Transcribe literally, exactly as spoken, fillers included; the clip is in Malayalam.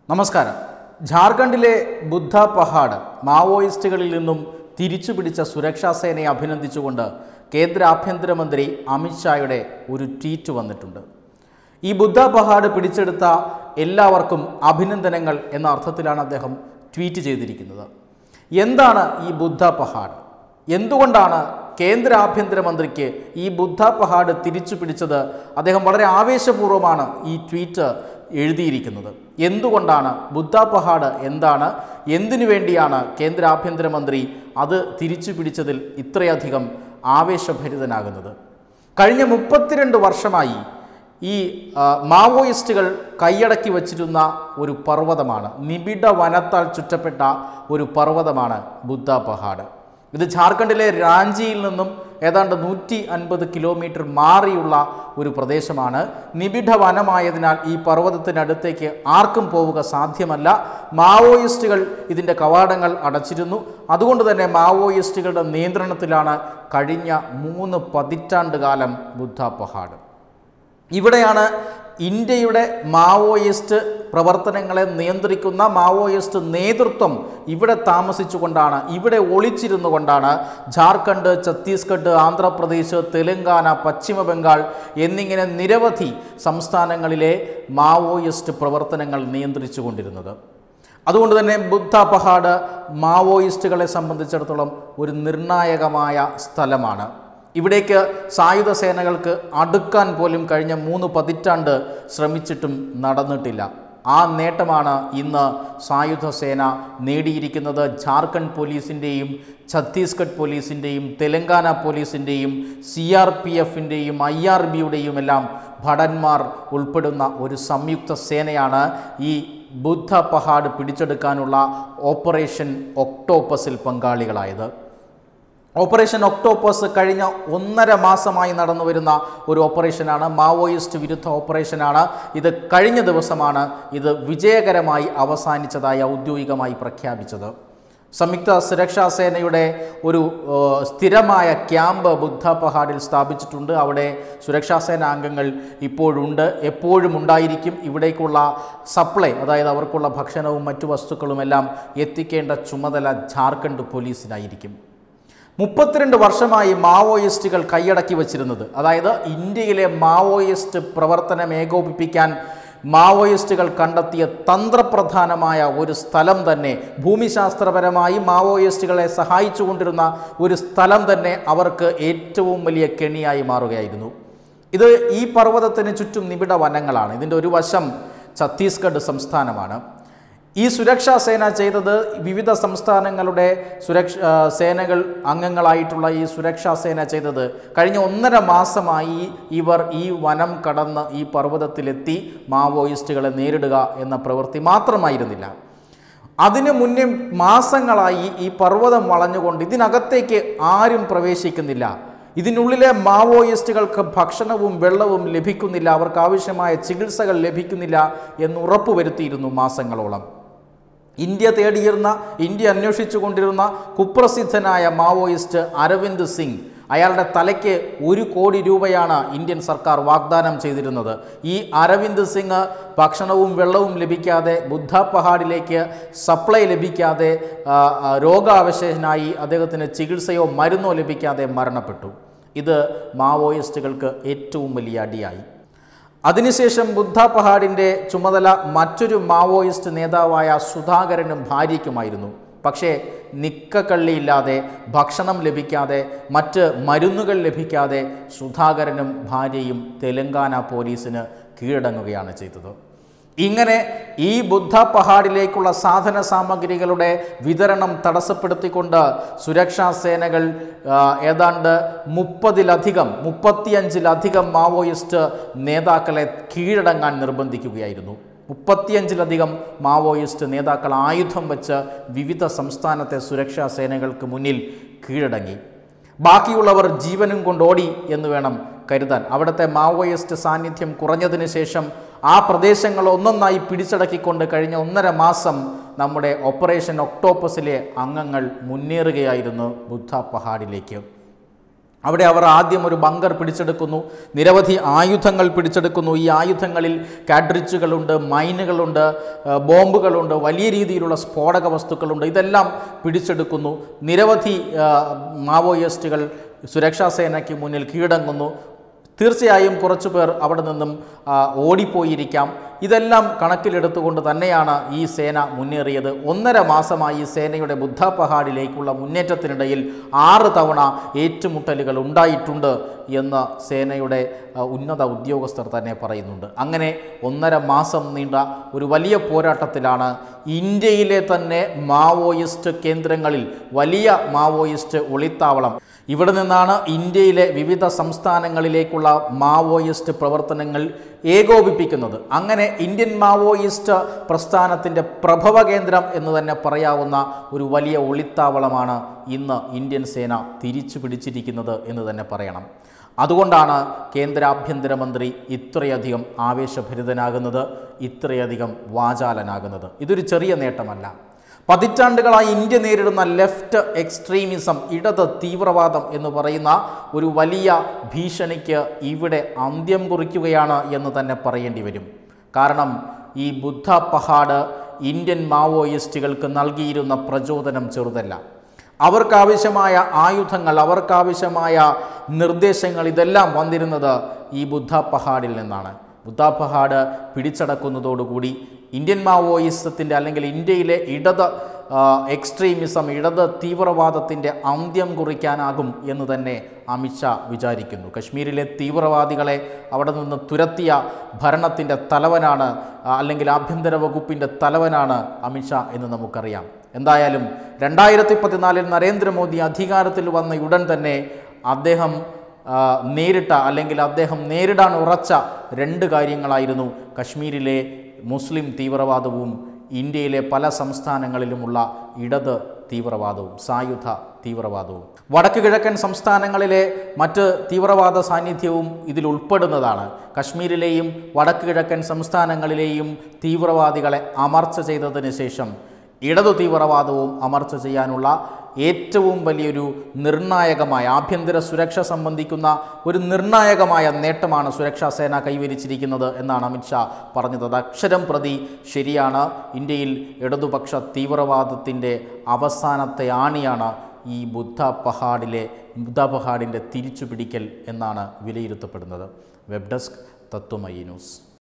നമസ്കാരം. ജാർഖണ്ഡിലെ ബുദ്ധ പഹാഡ് മാവോയിസ്റ്റുകളിൽ നിന്നും തിരിച്ചുപിടിച്ച സുരക്ഷാ സേനയെ അഭിനന്ദിച്ചുകൊണ്ട് കേന്ദ്ര ആഭ്യന്തരമന്ത്രി അമിത്ഷായുടെ ഒരു ട്വീറ്റ് വന്നിട്ടുണ്ട്. ഈ ബുദ്ധ പഹാഡ് പിടിച്ചെടുത്ത എല്ലാവർക്കും അഭിനന്ദനങ്ങൾ എന്ന അർത്ഥത്തിലാണ് അദ്ദേഹം ട്വീറ്റ് ചെയ്തിരിക്കുന്നത്. എന്താണ് ഈ ബുദ്ധ പഹാഡ്? എന്തുകൊണ്ടാണ് കേന്ദ്ര ആഭ്യന്തരമന്ത്രിക്ക് ഈ ബുദ്ധ പഹാഡ് തിരിച്ചു പിടിച്ചത്? അദ്ദേഹം വളരെ ആവേശപൂർവ്വമാണ് ഈ ട്വീറ്റ് എഴുതിയിരിക്കുന്നത്. എന്തുകൊണ്ടാണ് ബുദ്ധ പഹാഡ് എന്താണ്, എന്തിനു വേണ്ടിയാണ് കേന്ദ്ര ആഭ്യന്തരമന്ത്രി അത് തിരിച്ചു പിടിച്ചതിൽ ഇത്രയധികം ആവേശഭരിതനാകുന്നത്? കഴിഞ്ഞ മുപ്പത്തിരണ്ട് വർഷമായി ഈ മാവോയിസ്റ്റുകൾ കൈയടക്കി വച്ചിരുന്ന ഒരു പർവ്വതമാണ്, നിബിഡ വനത്താൽ ചുറ്റപ്പെട്ട ഒരു പർവ്വതമാണ് ബുദ്ധ പഹാഡ്. ഇത് ജാർഖണ്ഡിലെ റാഞ്ചിയിൽ നിന്നും ഏതാണ്ട് നൂറ്റി അൻപത് കിലോമീറ്റർ മാറിയുള്ള ഒരു പ്രദേശമാണ്. നിബിഡ വനമായതിനാൽ ഈ പർവ്വതത്തിനടുത്തേക്ക് ആർക്കും പോവുക സാധ്യമല്ല. മാവോയിസ്റ്റുകൾ ഇതിൻ്റെ കവാടങ്ങൾ അടച്ചിരുന്നു. അതുകൊണ്ട് തന്നെ മാവോയിസ്റ്റുകളുടെ നിയന്ത്രണത്തിലാണ് കഴിഞ്ഞ മൂന്ന് പതിറ്റാണ്ട് കാലം ബുദ്ധ പഹാഡ്. ഇവിടെയാണ് ഇന്ത്യയുടെ മാവോയിസ്റ്റ് പ്രവർത്തനങ്ങളെ നിയന്ത്രിക്കുന്ന മാവോയിസ്റ്റ് നേതൃത്വം ഇവിടെ താമസിച്ചുകൊണ്ടാണ്, ഇവിടെ ഒളിച്ചിരുന്നു കൊണ്ടാണ് ജാർഖണ്ഡ്, ഛത്തീസ്ഗഡ്, ആന്ധ്രാപ്രദേശ്, തെലങ്കാന, പശ്ചിമ ബംഗാൾ എന്നിങ്ങനെ നിരവധി സംസ്ഥാനങ്ങളിലെ മാവോയിസ്റ്റ് പ്രവർത്തനങ്ങൾ നിയന്ത്രിച്ചു കൊണ്ടിരുന്നത്. അതുകൊണ്ട് തന്നെ ബുദ്ധ പഹാഡ് മാവോയിസ്റ്റുകളെ സംബന്ധിച്ചിടത്തോളം ഒരു നിർണായകമായ സ്ഥലമാണ്. ഇവിടേക്ക് സായുധ സേനകൾക്ക് അടുക്കാൻ പോലും കഴിഞ്ഞ മൂന്ന് പതിറ്റാണ്ട് ശ്രമിച്ചിട്ടും നടന്നിട്ടില്ല. ആ നേട്ടമാണ് ഇന്ന് സായുധ സേന നേടിയിരിക്കുന്നത്. ജാർഖണ്ഡ് പോലീസിൻ്റെയും ഛത്തീസ്ഗഡ് പോലീസിൻ്റെയും തെലങ്കാന പോലീസിൻ്റെയും സി ആർ പി എഫിൻ്റെയും ഐ ആർ ബിയുടെയും എല്ലാം ഭടന്മാർ ഉൾപ്പെടുന്ന ഒരു സംയുക്ത സേനയാണ് ഈ ബുദ്ധ പഹാഡ് പിടിച്ചെടുക്കാനുള്ള ഓപ്പറേഷൻ ഒക്ടോപ്പസിൽ പങ്കാളികളായത്. ഓപ്പറേഷൻ ഒക്ടോപ്പസ് കഴിഞ്ഞ ഒന്നര മാസമായി നടന്നു വരുന്ന ഒരു ഓപ്പറേഷനാണ്, മാവോയിസ്റ്റ് വിരുദ്ധ ഓപ്പറേഷനാണ്. ഇത് കഴിഞ്ഞ ദിവസമാണ് ഇത് വിജയകരമായി അവസാനിച്ചതായി ഔദ്യോഗികമായി പ്രഖ്യാപിച്ചത്. സംയുക്ത സുരക്ഷാ സേനയുടെ ഒരു സ്ഥിരമായ ക്യാമ്പ് ബുദ്ധ പഹാഡിൽ സ്ഥാപിച്ചിട്ടുണ്ട്. അവിടെ സുരക്ഷാ സേന അംഗങ്ങൾ ഇപ്പോഴുണ്ട്, എപ്പോഴും ഉണ്ടായിരിക്കും. ഇവിടേക്കുള്ള സപ്ലൈ, അതായത് അവർക്കുള്ള ഭക്ഷണവും മറ്റു വസ്തുക്കളുമെല്ലാം എത്തിക്കേണ്ട ചുമതല ജാർഖണ്ഡ് പോലീസിനായിരിക്കും. മുപ്പത്തിരണ്ട് വർഷമായി മാവോയിസ്റ്റുകൾ കൈയടക്കി വച്ചിരുന്നത്, അതായത് ഇന്ത്യയിലെ മാവോയിസ്റ്റ് പ്രവർത്തനം ഏകോപിപ്പിക്കാൻ മാവോയിസ്റ്റുകൾ കണ്ടെത്തിയ തന്ത്രപ്രധാനമായ ഒരു സ്ഥലം തന്നെ, ഭൂമിശാസ്ത്രപരമായി മാവോയിസ്റ്റുകളെ സഹായിച്ചുകൊണ്ടിരുന്ന ഒരു സ്ഥലം തന്നെ അവർക്ക് ഏറ്റവും വലിയ കെണിയായി മാറുകയായിരുന്നു. ഇത് ഈ പർവ്വതത്തിന് ചുറ്റും നിബിഡ വനങ്ങളാണ്. ഇതിൻ്റെ ഒരു വശം ഛത്തീസ്ഗഡ് സംസ്ഥാനമാണ്. ഈ സുരക്ഷാ സേന ചെയ്തത്, വിവിധ സംസ്ഥാനങ്ങളുടെ സുരക്ഷ സേനകൾ അംഗങ്ങളായിട്ടുള്ള ഈ സുരക്ഷാ സേന ചെയ്തത്, കഴിഞ്ഞ ഒന്നര മാസമായി ഇവർ ഈ വനം കടന്ന് ഈ പർവ്വതത്തിലെത്തി മാവോയിസ്റ്റുകളെ നേരിടുക എന്ന പ്രവൃത്തി മാത്രമായിരുന്നില്ല. അതിനു മുന്നേ മാസങ്ങളായി ഈ പർവ്വതം വളഞ്ഞുകൊണ്ട് ഇതിനകത്തേക്ക് ആരും പ്രവേശിക്കുന്നില്ല. ഇതിനുള്ളിലെ മാവോയിസ്റ്റുകൾക്ക് ഭക്ഷണവും വെള്ളവും ലഭിക്കുന്നില്ല, അവർക്ക് ആവശ്യമായ ചികിത്സകൾ ലഭിക്കുന്നില്ല എന്ന് ഉറപ്പുവരുത്തിയിരുന്നു മാസങ്ങളോളം. ഇന്ത്യ തേടിയിരുന്ന, ഇന്ത്യ അന്വേഷിച്ചു കൊണ്ടിരുന്ന കുപ്രസിദ്ധനായ മാവോയിസ്റ്റ് അരവിന്ദ് സിംഗ്, അയാളുടെ തലയ്ക്ക് ഒരു കോടി രൂപയാണ് ഇന്ത്യൻ സർക്കാർ വാഗ്ദാനം ചെയ്തിരുന്നത്. ഈ അരവിന്ദ് സിംഗ് ഭക്ഷണവും വെള്ളവും ലഭിക്കാതെ, ബുദ്ധ പഹാഡിലേക്ക് സപ്ലൈ ലഭിക്കാതെ, രോഗാവശേഷനായി അദ്ദേഹത്തിന് ചികിത്സയോ മരുന്നോ ലഭിക്കാതെ മരണപ്പെട്ടു. ഇത് മാവോയിസ്റ്റുകൾക്ക് ഏറ്റവും വലിയ അടിയായി. അതിനുശേഷം ബുദ്ധ പഹാഡിൻ്റെ ചുമതല മറ്റൊരു മാവോയിസ്റ്റ് നേതാവായ സുധാകരനും ഭാര്യയ്ക്കുമായിരുന്നു. പക്ഷേ നിക്കക്കള്ളിയില്ലാതെ, ഭക്ഷണം ലഭിക്കാതെ, മറ്റ് മരുന്നുകൾ ലഭിക്കാതെ സുധാകരനും ഭാര്യയും തെലങ്കാന പോലീസിന് കീഴടങ്ങുകയാണ് ചെയ്തത്. ഇങ്ങനെ ഈ ബുദ്ധ പഹാഡിലേക്കുള്ള സാധന സാമഗ്രികളുടെ വിതരണം തടസ്സപ്പെടുത്തിക്കൊണ്ട് സുരക്ഷാ സേനകൾ ഏതാണ്ട് മുപ്പതിലധികം മുപ്പത്തിയഞ്ചിലധികം മാവോയിസ്റ്റ് നേതാക്കളെ കീഴടങ്ങാൻ നിർബന്ധിക്കുകയായിരുന്നു. മുപ്പത്തിയഞ്ചിലധികം മാവോയിസ്റ്റ് നേതാക്കൾ ആയുധം വെച്ച് വിവിധ സംസ്ഥാനത്തെ സുരക്ഷാ സേനകൾക്ക് മുന്നിൽ കീഴടങ്ങി. ബാക്കിയുള്ളവർ ജീവനും കൊണ്ടോടി എന്ന് വേണം കരുതാൻ. അവിടുത്തെ മാവോയിസ്റ്റ് സാന്നിധ്യം കുറഞ്ഞതിന് ശേഷം ആ പ്രദേശങ്ങൾ ഒന്നൊന്നായി പിടിച്ചടക്കിക്കൊണ്ട് കഴിഞ്ഞ ഒന്നര മാസം നമ്മുടെ ഓപ്പറേഷൻ ഒക്ടോപ്പസിലെ അംഗങ്ങൾ മുന്നേറുകയായിരുന്നു ബുദ്ധ പഹാഡിലേക്ക്. അവിടെ അവർ ആദ്യം ഒരു ബങ്കർ പിടിച്ചെടുക്കുന്നു, നിരവധി ആയുധങ്ങൾ പിടിച്ചെടുക്കുന്നു. ഈ ആയുധങ്ങളിൽ കാഡ്രിഡ്ജുകളുണ്ട്, മൈനുകളുണ്ട്, ബോംബുകളുണ്ട്, വലിയ രീതിയിലുള്ള സ്ഫോടക വസ്തുക്കളുണ്ട്. ഇതെല്ലാം പിടിച്ചെടുക്കുന്നു. നിരവധി മാവോയിസ്റ്റുകൾ സുരക്ഷാ സേനയ്ക്ക് മുന്നിൽ കീഴടങ്ങുന്നു. തീർച്ചയായും കുറച്ചു പേർ അവിടെ നിന്നും ഓടിപ്പോയിരിക്കാം. ഇതെല്ലാം കണക്കിലെടുത്തുകൊണ്ട് തന്നെയാണ് ഈ സേന മുന്നേറിയത്. ഒന്നര മാസമായി ഈ സേനയുടെ ബുദ്ധ പഹാഡിലേക്കുള്ള മുന്നേറ്റത്തിനിടയിൽ ആറ് തവണ ഏറ്റുമുട്ടലുകൾ ഉണ്ടായിട്ടുണ്ട് എന്ന് സേനയുടെ ഉന്നത ഉദ്യോഗസ്ഥർ തന്നെ പറയുന്നുണ്ട്. അങ്ങനെ ഒന്നര മാസം നീണ്ട ഒരു വലിയ പോരാട്ടത്തിലാണ് ഇന്ത്യയിലെ തന്നെ മാവോയിസ്റ്റ് കേന്ദ്രങ്ങളിൽ വലിയ മാവോയിസ്റ്റ് ഒളിത്താവളം, ഇവിടെ നിന്നാണ് ഇന്ത്യയിലെ വിവിധ സംസ്ഥാനങ്ങളിലേക്കുള്ള മാവോയിസ്റ്റ് പ്രവർത്തനങ്ങൾ ഏകോപിപ്പിക്കുന്നത്. അങ്ങനെ ഇന്ത്യൻ മാവോയിസ്റ്റ് പ്രസ്ഥാനത്തിൻ്റെ പ്രഭവ കേന്ദ്രം എന്ന് തന്നെ പറയാവുന്ന ഒരു വലിയ ഒളിത്താവളമാണ് ഇന്ന് ഇന്ത്യൻ സേന തിരിച്ചു പിടിച്ചിരിക്കുന്നത് എന്ന് തന്നെ പറയണം. അതുകൊണ്ടാണ് കേന്ദ്ര ആഭ്യന്തരമന്ത്രി ഇത്രയധികം ആവേശഭരിതനാകുന്നത്, ഇത്രയധികം വാചാലനാകുന്നത്. ഇതൊരു ചെറിയ നേട്ടമല്ല. പതിറ്റാണ്ടുകളായി ഇന്ത്യ നേരിടുന്ന ലെഫ്റ്റ് എക്സ്ട്രീമിസം, ഇടത് തീവ്രവാദം എന്ന് പറയുന്ന ഒരു വലിയ ഭീഷണിക്ക് ഇവിടെ അന്ത്യം കുറിക്കുകയാണ് എന്ന് തന്നെ പറയേണ്ടി വരും. കാരണം ഈ ബുദ്ധ പഹാഡ് ഇന്ത്യൻ മാവോയിസ്റ്റുകൾക്ക് നൽകിയിരുന്ന പ്രചോദനം ചെറുതല്ല. അവർക്കാവശ്യമായ ആയുധങ്ങൾ, അവർക്കാവശ്യമായ നിർദ്ദേശങ്ങൾ ഇതെല്ലാം വന്നിരുന്നത് ഈ ബുദ്ധ പഹാഡിൽ നിന്നാണ്. ബുദ്ധ പഹാഡ് പിടിച്ചടക്കുന്നതോടുകൂടി ഇന്ത്യൻ മാവോയിസത്തിൻ്റെ അല്ലെങ്കിൽ ഇന്ത്യയിലെ ഇടത് എക്സ്ട്രീമിസം, ഇടത് തീവ്രവാദത്തിൻ്റെ അന്ത്യം കുറിക്കാനാകും എന്ന് തന്നെ അമിത്ഷാ വിചാരിക്കുന്നു. കശ്മീരിലെ തീവ്രവാദികളെ അവിടെ നിന്ന് തുരത്തിയ ഭരണത്തിൻ്റെ തലവനാണ് അല്ലെങ്കിൽ ആഭ്യന്തര വകുപ്പിൻ്റെ തലവനാണ് അമിത്ഷാ എന്ന് നമുക്കറിയാം. എന്തായാലും രണ്ടായിരത്തി പതിനാലിൽ നരേന്ദ്രമോദി അധികാരത്തിൽ വന്ന ഉടൻ തന്നെ അദ്ദേഹം നേരിട്ട അല്ലെങ്കിൽ അദ്ദേഹം നേരിടാൻ ഉറച്ച രണ്ട് കാര്യങ്ങളായിരുന്നു കശ്മീരിലെ മുസ്ലിം തീവ്രവാദവും ഇന്ത്യയിലെ പല സംസ്ഥാനങ്ങളിലുമുള്ള ഇടത് തീവ്രവാദവും സായുധ തീവ്രവാദവും. വടക്ക് കിഴക്കൻ സംസ്ഥാനങ്ങളിലെ മറ്റ് തീവ്രവാദ സാന്നിധ്യവും ഇതിൽ ഉൾപ്പെടുന്നതാണ്. കശ്മീരിലെയും വടക്ക് കിഴക്കൻ സംസ്ഥാനങ്ങളിലെയും തീവ്രവാദികളെ അമർച്ച ചെയ്തതിന് ശേഷം ഇടതു തീവ്രവാദവും അമർച്ച ചെയ്യാനുള്ള ഏറ്റവും വലിയൊരു നിർണായകമായ ആഭ്യന്തര സുരക്ഷ സംബന്ധിക്കുന്ന ഒരു നിർണായകമായ നേട്ടമാണ് സുരക്ഷാ സേന കൈവരിച്ചിരിക്കുന്നത് എന്നാണ് അമിത്ഷാ പറഞ്ഞത്. അത് അക്ഷരം പ്രതി ശരിയാണ്. ഇന്ത്യയിൽ ഇടതുപക്ഷ തീവ്രവാദത്തിൻ്റെ അവസാനത്തെ ആണിയാണ് ഈ ബുദ്ധ പഹാഡിലെ ബുദ്ധ പഹാഡിൻ്റെ തിരിച്ചുപിടിക്കൽ എന്നാണ് വിലയിരുത്തപ്പെടുന്നത്. Web desk Tatwamayi news.